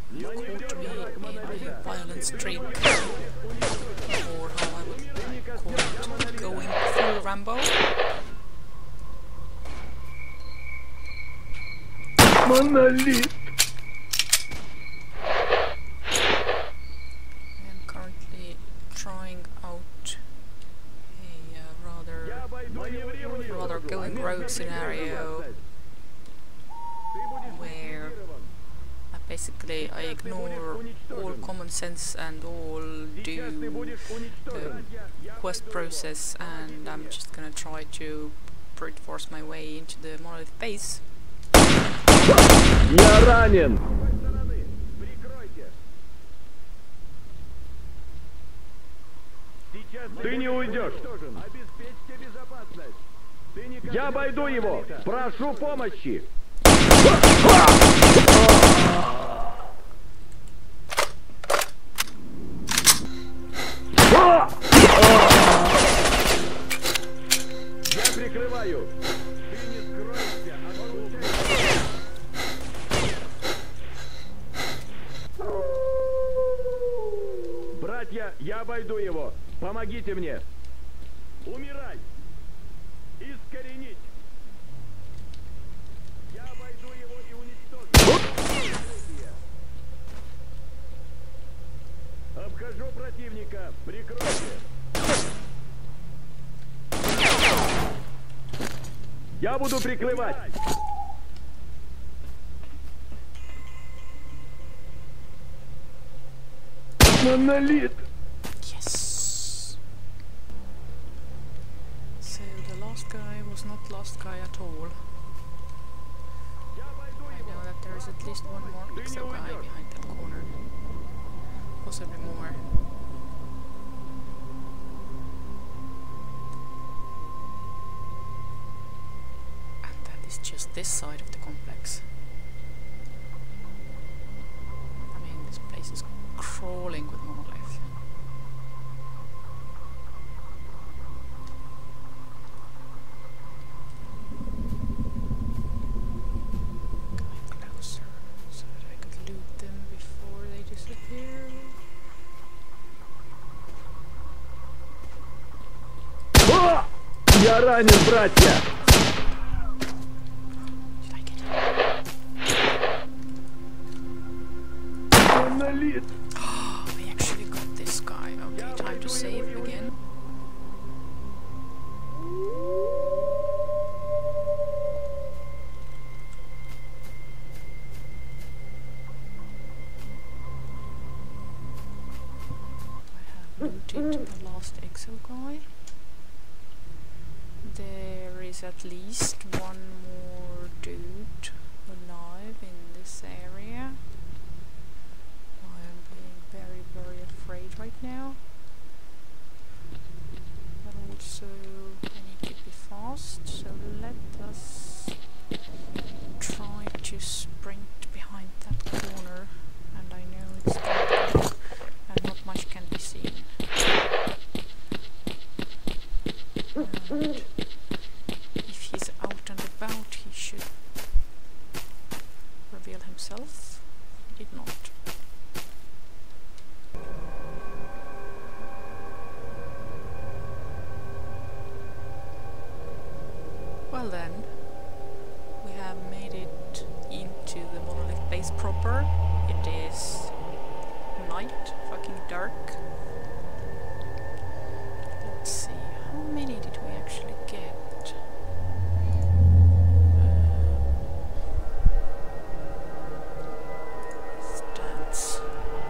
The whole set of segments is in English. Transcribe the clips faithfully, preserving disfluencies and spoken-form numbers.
caught me in a violent streak, or how I would call it, going full Rambo. Monolith. I am currently trying out a uh, rather, rather going rogue scenario where I basically I ignore all common sense and all do the quest process, and I'm just gonna try to brute force my way into the monolith base. Я ранен. Ты не уйдешь. Я обойду его. Прошу помощи. Я прикрываю. Ты не скроешься от получателя. Братья, я обойду его. Помогите мне. Умирай. Искоренить. Я обойду его и уничтожу. Обхожу противника. Прикройте. Я буду прикрывать. Монолит. Yes. So the last guy was not last guy at all. I know that there is at least one more X O guy behind that corner. Possibly more. And that is just this side of the complex. I mean, this place is crawling with monoliths. Going closer so that I could loot them before they disappear. О! Я ранен, братья! Did I get him? Монолит! I actually got this guy. Okay, time to save again. I have looted the last X O guy. There is at least one more dude alive in this area. I am being very, very afraid right now. But also, I need to be fast, so let us try to sprint behind that corner. And I know it's dark and not much can be seen. And if he's out and about, he should reveal himself. He did not. Well then, we have made it into the monolith base proper. It is night, fucking dark. Let's see, how many did we actually get? Stats.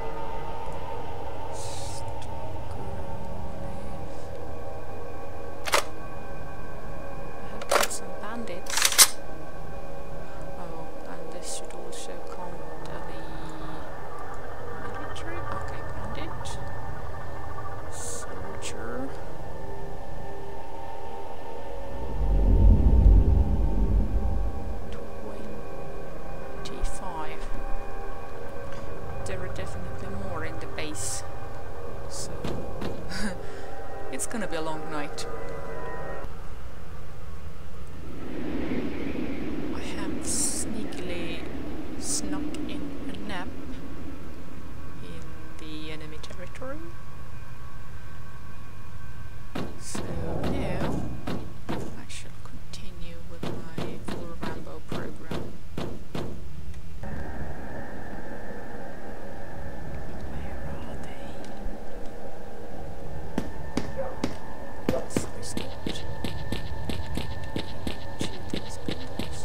I have got some bandits. Oh, and this should also count the military. Okay, bandit. Soldier. twenty-five. There are definitely more in the base. So it's gonna be a long night. I have sneakily snuck in a nap through. So now I shall continue with my full Rambo program. Where are they? So it's not shoot these buildings.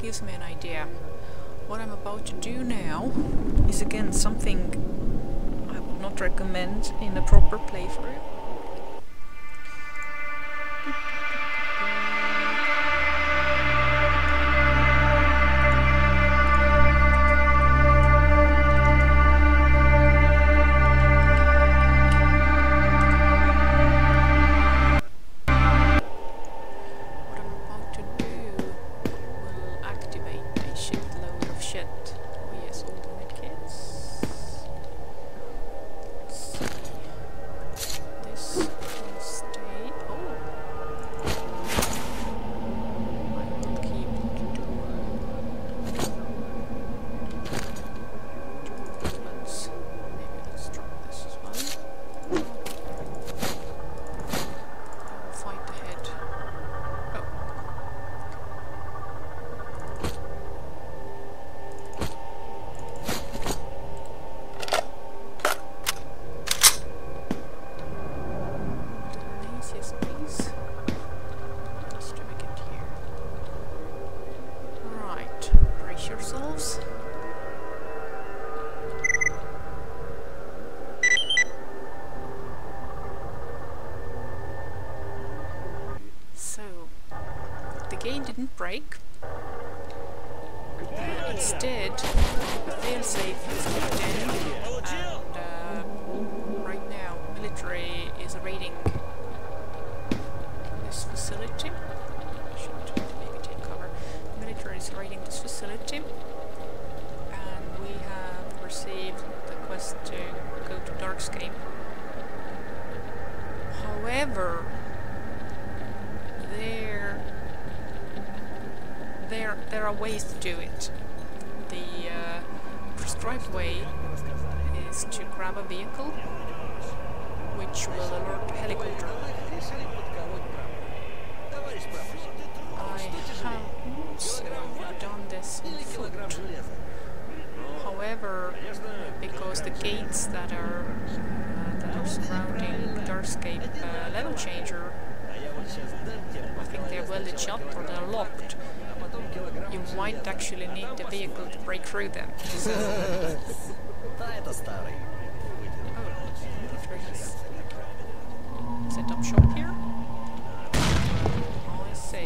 gives me an idea. What I'm about to do now is again something I would not recommend in a proper playthrough. Didn't break. Uh, instead, the failsafe is kicked in, and uh, right now, military is raiding this facility. I should maybe take cover. Military is raiding this facility, and we have received the quest to go to Darkscape. However, there. There, there are ways to do it. The uh, prescribed way is to grab a vehicle which will alert the helicopter. I have also done this on foot. However, because the gates that are uh, that are surrounding Darkscape uh, level changer, I think they're welded shut or they're locked. You might actually need the vehicle to break through them. So oh, set up shop here? Oh, I see.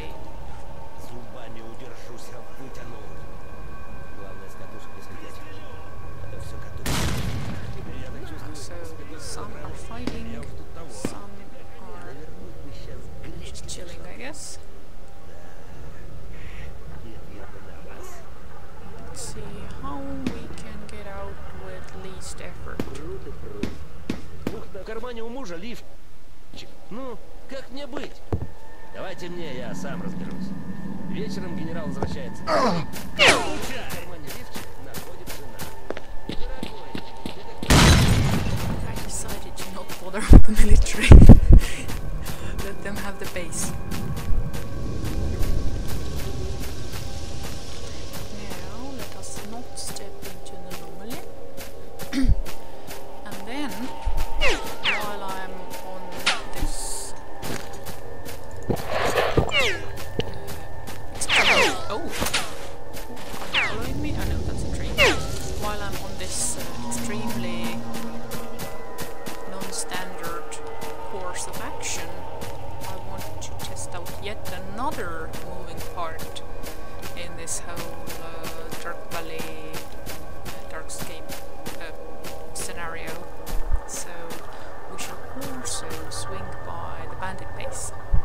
So some are fighting, some are just chilling, I guess. See how we can get out with least effort. В кармане у мужа лифчик. Ну, как мне быть? Давайте мне, я сам разберусь. Вечером генерал возвращается. В кармане лифчик находит жена. I decided to not bother with the military. Let them have the base. Not step into the anomaly. And then, while I'm on this uh, oh, are you following me? I know that's a tree. While I'm on this uh, extremely non-standard course of action, I want to test out yet another moving part in this whole uh, Dark Valley, uh, Darkscape uh, scenario. So we shall also swing by the bandit base.